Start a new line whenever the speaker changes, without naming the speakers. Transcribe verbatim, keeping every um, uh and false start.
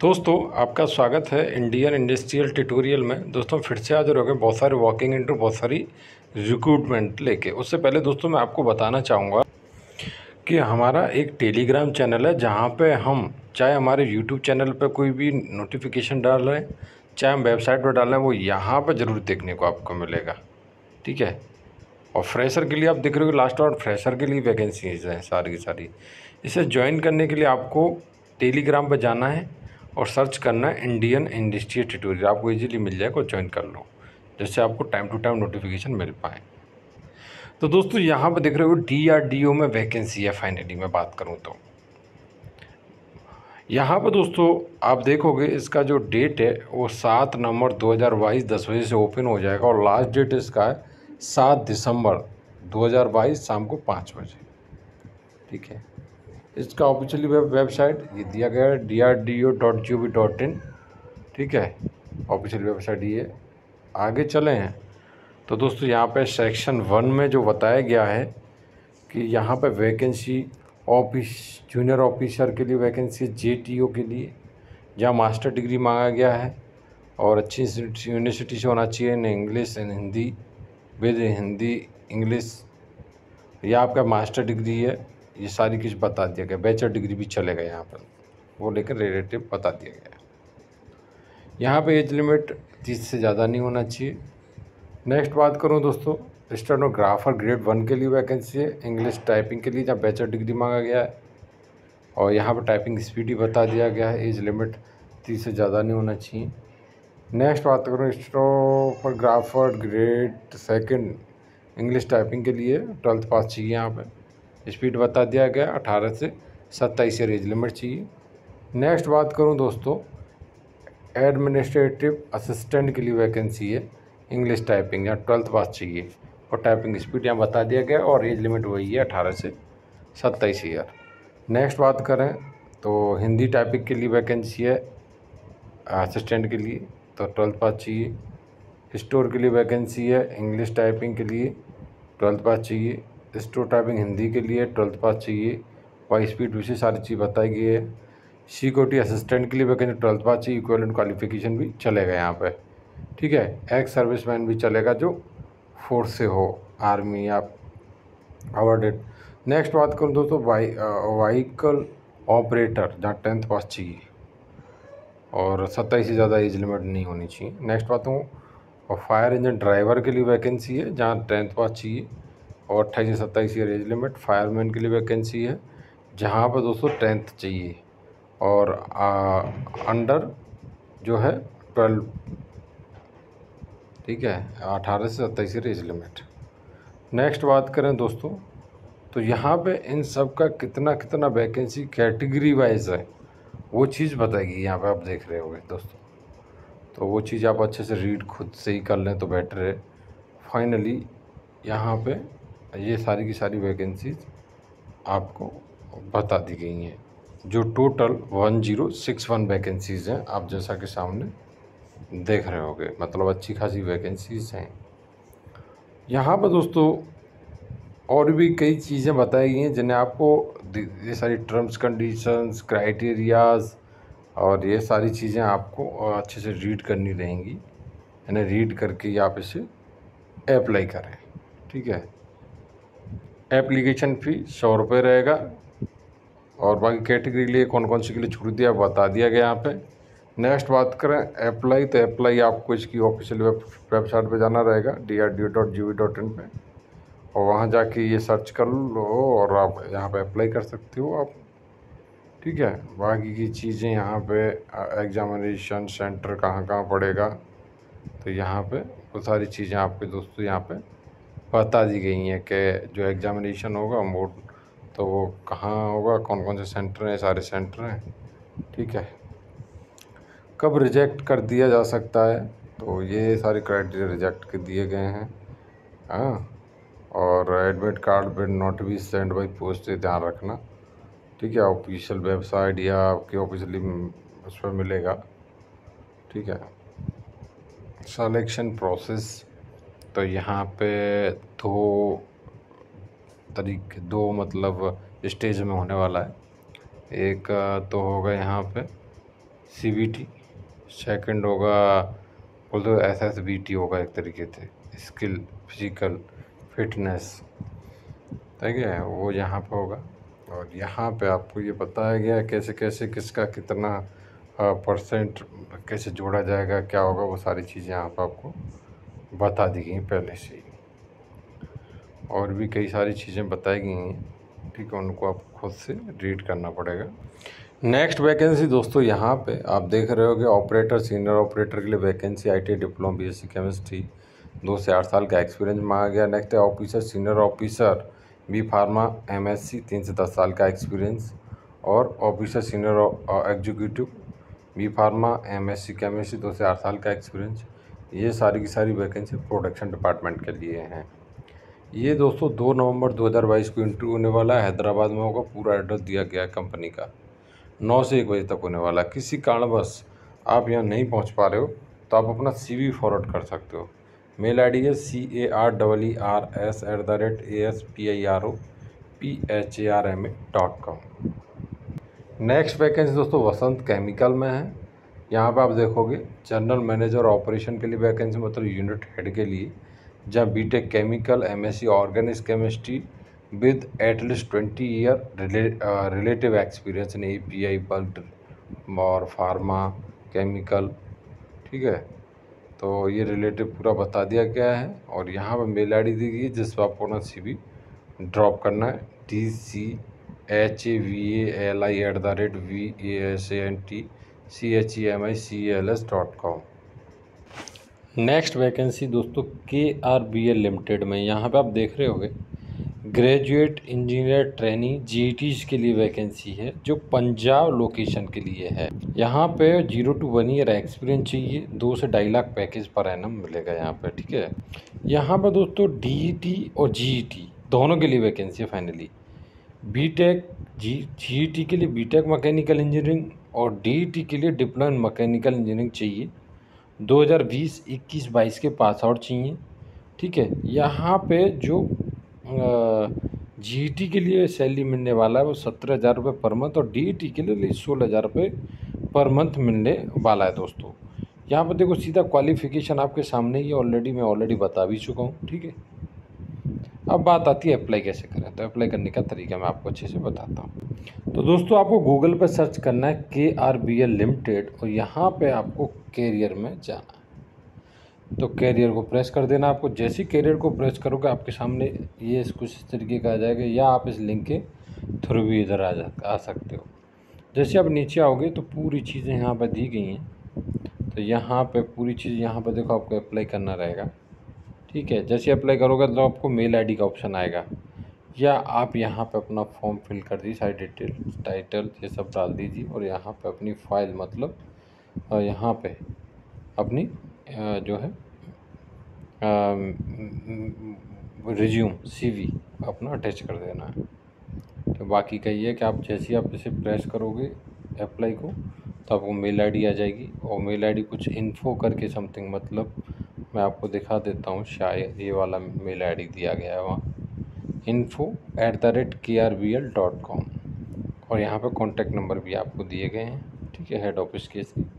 दोस्तों आपका स्वागत है इंडियन इंडस्ट्रियल ट्यूटोरियल में। दोस्तों फिर से हाजिर हो गए बहुत सारे वॉकिंग इंटरव्यू, बहुत सारी रिक्रूटमेंट लेके। उससे पहले दोस्तों मैं आपको बताना चाहूँगा कि हमारा एक टेलीग्राम चैनल है जहाँ पे हम चाहे हमारे यूट्यूब चैनल पे कोई भी नोटिफिकेशन डाल रहे हैं, चाहे हम वेबसाइट पर डाल रहे हैं, वो यहाँ पर ज़रूर देखने को आपको मिलेगा। ठीक है। और फ्रेशर के लिए आप देख रहे हो लास्ट और फ्रेशर के लिए वैकेंसीज हैं सारी की सारी। इसे ज्वाइन करने के लिए आपको टेलीग्राम पर जाना है और सर्च करना है इंडियन इंडस्ट्रियल ट्यूटोरियल। आपको इजीली मिल जाएगा और ज्वाइन कर लो, जिससे आपको टाइम टू टाइम नोटिफिकेशन मिल पाए। तो दोस्तों यहाँ पर देख रहे हो डी आर डी ओ में वैकेंसी है। फाइनली मैं बात करूँ तो यहाँ पर दोस्तों आप देखोगे इसका जो डेट है वो सात नवंबर दो हज़ार बाईस दस बजे से ओपन हो जाएगा और लास्ट डेट इसका है सात दिसंबर दो हज़ार बाईस शाम को पाँच बजे। ठीक है। इसका ऑफिशियली वेब वेबसाइट ये दिया गया है D R D O dot G O V dot in. ठीक है। ऑफिशियल वेबसाइट ये। आगे चले हैं तो दोस्तों यहाँ पे सेक्शन वन में जो बताया गया है कि यहाँ पे वैकेंसी ऑफिस जूनियर ऑफिसर के लिए वैकेंसी, जे टी ओ के लिए जहाँ मास्टर डिग्री मांगा गया है और अच्छी यूनिवर्सिटी से होना चाहिए in English and Hindi, with Hindi English. यह आपका मास्टर डिग्री है, ये सारी कुछ बता दिया गया। बैचलर डिग्री भी चलेगा यहाँ पर, वो लेकर रिलेटिव बता दिया गया। यहाँ पे एज लिमिट तीस से ज़्यादा नहीं होना चाहिए। नेक्स्ट बात करूँ दोस्तों, स्टेनोग्राफर ग्रेड वन के लिए वैकेंसी है, इंग्लिश टाइपिंग के लिए जहाँ बैचलर डिग्री मांगा गया है और यहाँ पर टाइपिंग स्पीड ही बता दिया गया है। एज लिमिट तीस से ज़्यादा नहीं होना चाहिए। नेक्स्ट बात करूँ stenographer grade second English typing के लिए ट्वेल्थ पास चाहिए। यहाँ पे स्पीड बता दिया गया अठारह से सत्ताईस ईयर एज लिमिट चाहिए। नेक्स्ट बात करूँ दोस्तों, एडमिनिस्ट्रेटिव असिस्टेंट के लिए वैकेंसी है, इंग्लिश टाइपिंग यहाँ ट्वेल्थ पास चाहिए और टाइपिंग स्पीड यहाँ बता दिया गया और एज लिमिट वही है अठारह से सत्ताईस ईयर। नेक्स्ट बात करें तो हिंदी टाइपिंग के लिए वैकेंसी है असिस्टेंट के लिए, तो ट्वेल्थ पास चाहिए। स्टोर के लिए वैकेंसी है, इंग्लिश टाइपिंग के लिए ट्वेल्थ पास चाहिए। स्टोर टाइपिंग हिंदी के लिए ट्वेल्थ पास चाहिए, वाई स्पीड विशेष सारी चीज़ बताई गई है। सिक्योरिटी असिस्टेंट के लिए वैकेंसी ट्वेल्थ पास चाहिए, इक्विवेलेंट क्वालिफिकेशन भी चलेगा यहाँ पे। ठीक है। एक्स सर्विसमैन भी चलेगा जो फोर्स से हो, आर्मी या अवॉर्डेड। नेक्स्ट बात करूँ दोस्तों वाई व्हीकल ऑपरेटर जहाँ टेंथ पास चाहिए और सत्ताईस से ज़्यादा एज लिमिट नहीं होनी चाहिए। नेक्स्ट बात हूँ और फायर इंजन ड्राइवर के लिए वैकेंसी है जहाँ टेंथ पास चाहिए और अट्ठाईस से सत्ताईस ईयर एज लिमिट। फायरमैन के लिए वैकेंसी है जहाँ पर दोस्तों टेंथ चाहिए और आ, अंडर जो है ट्वेल्व। ठीक है। अठारह से सत्ताईस ईयर एज लिमिट। नेक्स्ट बात करें दोस्तों तो यहाँ पे इन सब का कितना कितना वैकेंसी कैटेगरी वाइज है वो चीज़ बताएगी यहाँ पे आप देख रहे होंगे दोस्तों। तो वो चीज़ आप अच्छे से रीड खुद से ही कर लें तो बेटर है। फाइनली यहाँ पे ये सारी की सारी वैकेंसीज आपको बता दी गई हैं जो total one zero six one vacancies हैं। आप जैसा कि सामने देख रहे होंगे, मतलब अच्छी खासी वैकेंसीज हैं यहाँ पर दोस्तों। और भी कई चीज़ें बताई गई हैं जिन्हें आपको ये सारी टर्म्स कंडीशंस क्राइटेरियाज़ और ये सारी चीज़ें आपको अच्छे से रीड करनी रहेंगी, यानी रीड करके आप इसे अप्लाई करें। ठीक है। एप्लीकेशन फ़ी सौ रुपये रहेगा और बाकी कैटेगरी के लिए कौन कौन सी के लिए छूट दिया बता दिया गया यहाँ पे। नेक्स्ट बात करें अप्लाई, तो अप्लाई आपको इसकी ऑफिशियल वेब वेबसाइट पे जाना रहेगा D R D O dot G O V dot in पे और वहाँ जाके ये सर्च कर लो और आप यहाँ पे अप्लाई कर सकते हो आप। ठीक है। बाकी की चीज़ें यहाँ पे एग्जामिनेशन सेंटर कहाँ कहाँ पड़ेगा तो यहाँ पे वो सारी चीज़ें आपके दोस्तों यहाँ पे बता दी गई हैं कि जो एग्जामिनेशन होगा वो तो वो कहाँ होगा, कौन कौन से सेंटर हैं, सारे सेंटर हैं। ठीक है। कब रिजेक्ट कर दिया जा सकता है तो ये सारे क्राइटेरिया रिजेक्ट कर दिए गए हैं। हाँ। और admit card will not be send by post, ध्यान रखना। ठीक है। ऑफिशियल वेबसाइट या आपकी ऑफिशियली उस पर मिलेगा। ठीक है। सिलेक्शन प्रोसेस तो यहाँ पे दो तरीके दो मतलब स्टेज में होने वाला है। एक तो होगा यहाँ पे सी बी टी, सेकेंड होगा बोल दो एस एस बी टी होगा एक तरीके से, स्किल फिजिकल फिटनेस, ठीक है, वो यहाँ पे होगा। और यहाँ पे आपको ये बताया गया है कैसे कैसे किसका कितना परसेंट कैसे जोड़ा जाएगा, क्या होगा, वो सारी चीज़ें यहाँ पे आपको बता दी गई पहले से ही। और भी कई सारी चीज़ें बताई गई हैं, ठीक है, उनको आप खुद से रीड करना पड़ेगा। नेक्स्ट वैकेंसी दोस्तों यहाँ पे आप देख रहे होगे, ऑपरेटर सीनियर ऑपरेटर के लिए vacancy, I T diploma B S C chemistry, दो से आठ साल का एक्सपीरियंस मांगा गया। नेक्स्ट है officer senior officer B pharma M S C, तीन से दस साल का एक्सपीरियंस। और officer senior executive B pharma M S C chemistry, दो से आठ साल का एक्सपीरियंस। ये सारी की सारी वैकेंसी प्रोडक्शन डिपार्टमेंट के लिए हैं। ये दोस्तों दो नवंबर दो हज़ार बाईस को इंटरव्यू होने वाला है, हैदराबाद में होगा। पूरा एड्रेस दिया गया है कंपनी का, नौ से एक बजे तक होने वाला है। किसी कारणवश आप यहाँ नहीं पहुँच पा रहे हो तो आप अपना सीवी फॉरवर्ड कर सकते हो। मेल आईडी है C A R double E R S at the rate A S P I R O P H A R M A dot com. Next vacancy दोस्तों वसंत केमिकल में है। यहाँ पे आप देखोगे जनरल मैनेजर ऑपरेशन के लिए वैकेंसी, मतलब यूनिट हेड के लिए, जहाँ B Tech chemical, MSc organic chemistry with at least twenty year relative experience in API, bulk और फार्मा केमिकल, ठीक है। तो ये रिलेटिव पूरा बता दिया गया है। और यहाँ पर मेल आई डी दी गई है जिस पर आपको अपना सी वी ड्रॉप करना है, D C H A V A L I at the rate V A S A N T C H E M I C L S dot com. Next vacancy दोस्तों के R B L limited में, यहाँ पे आप देख रहे होगे graduate engineer trainee G E Ts के लिए वैकेंसी है, जो पंजाब लोकेशन के लिए है। यहाँ पे zero to one year experience चाहिए, दो से ढाई लाख पैकेज पर एनम मिलेगा यहाँ पे, ठीक है। यहाँ पर दोस्तों डी ई टी और जी ई टी दोनों के लिए वैकेंसी है finally. B Tech G G E T के लिए बीटेक मैकेनिकल इंजीनियरिंग और डी ई टी के लिए डिप्लोमा मैकेनिकल इंजीनियरिंग चाहिए, दो हज़ार बीस इक्कीस बाईस के पास आउट चाहिए, ठीक है। यहाँ पे जो जी ई टी के लिए सैलरी मिलने वाला है वो सत्रह हज़ार रुपये पर मंथ, और डी ई टी के लिए सोलह हज़ार रुपये पर मंथ मिलने वाला है दोस्तों। यहाँ पर देखो सीधा क्वालिफिकेशन आपके सामने ही ऑलरेडी मैं ऑलरेडी बता भी चुका हूँ, ठीक है। अब बात आती है अप्लाई कैसे करें, तो अप्लाई करने का तरीका मैं आपको अच्छे से बताता हूँ। तो दोस्तों आपको गूगल पर सर्च करना है के आर बी एल लिमिटेड, और यहाँ पे आपको कैरियर में जाना है। तो कैरियर को प्रेस कर देना आपको। जैसे ही कैरियर को प्रेस करोगे आपके सामने ये कुछ इस तरीके का आ जाएगा, या आप इस लिंक के थ्रू भी इधर आ जा आ सकते हो। जैसे आप नीचे आओगे तो पूरी चीज़ें यहाँ पर दी गई हैं। तो यहाँ पे पूरी चीज़ यहाँ पर देखो आपको अप्लाई करना रहेगा, ठीक है। जैसे अप्लाई करोगे तो आपको मेल आईडी का ऑप्शन आएगा, या आप यहाँ पे अपना फॉर्म फिल कर दीजिए, सारी डिटेल टाइटल ये सब डाल दीजिए, और यहाँ पे अपनी फ़ाइल मतलब यहाँ पे अपनी जो है रिज्यूम सीवी अपना अटैच कर देना है। तो बाकी का ये है कि आप जैसे ही आप इसे प्रेस करोगे अप्लाई को, तो आपको मेल आईडी आ जाएगी, और मेल आईडी कुछ इन्फो करके समथिंग, मतलब मैं आपको दिखा देता हूँ, शायद ये वाला मेल आईडी दिया गया है वहाँ, info at the rate K R B L dot com. और यहाँ पर कॉन्टैक्ट नंबर भी आपको दिए गए हैं, ठीक है, हेड ऑफिस के इसके।